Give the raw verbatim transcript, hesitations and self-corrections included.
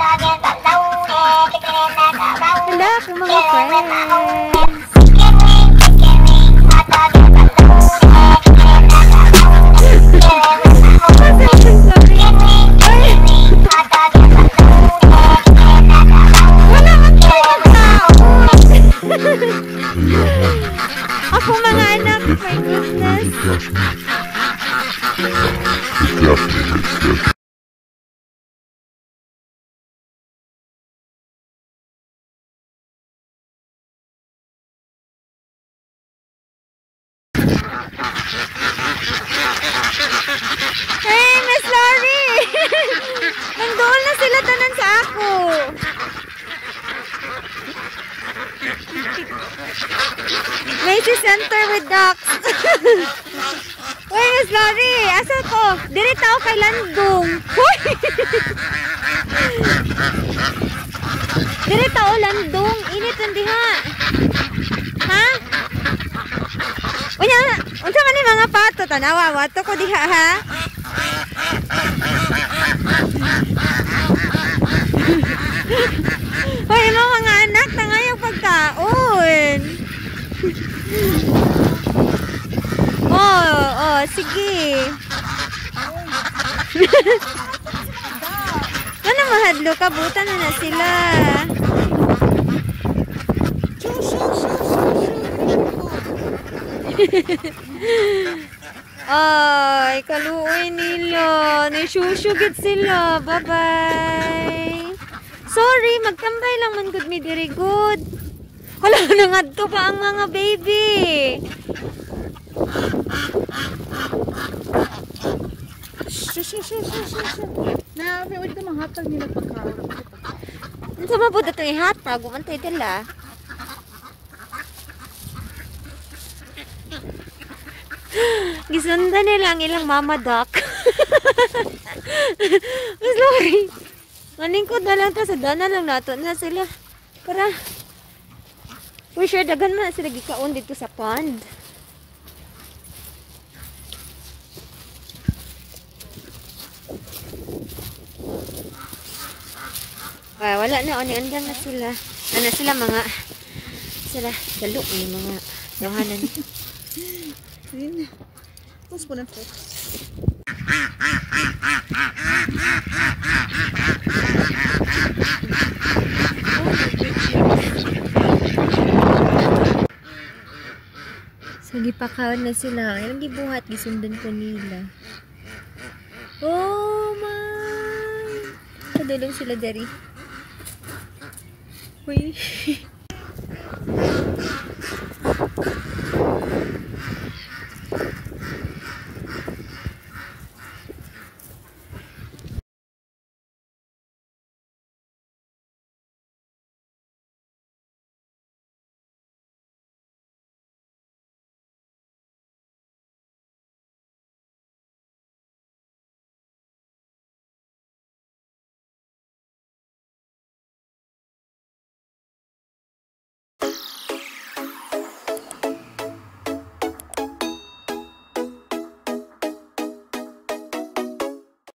Wala akong mga friends. Ako mga anak, my goodness. Hey, Miss Lori! Nandun na sila tanan sa ako. Macy Center with ducks. Uy, Miss Lori! Asa ko? Diri tao kay Landong. Uy! Diri tao Landong. Init hindi ha. Ha? Unya, unsa man ni mga pato tanawa, wato ko diha ha. Hoy, mga anak tangayang pagkaon. Oh, oh, sige. Kana mahadlo ka, buta na na sila. Ay, kaluoy nila. Nasusyugit sila. Bye-bye. Sorry, magtambay lang man good me diri good. Wala na nga to pa ang mga baby. Na, may ulit ka manghatag nila pagkaon. Ano sa mga po ito ihatag? Umantay dila. Gisunda nila ang ilang mama duck. Mas Lori. Maning ko na lang to sa dana lang nato na sila. Para. For sure, dagan man sila gikaon dito sa pond. Ah, wala na. Ani-andang na sila. Ano sila mga sila dalo ni mga dahanan. Ayun. Tapos po na po. So, gipakaon na sila. Yung gibuhat, gisundan ko nila. Oh, man! Kadulong sila dari. Uy.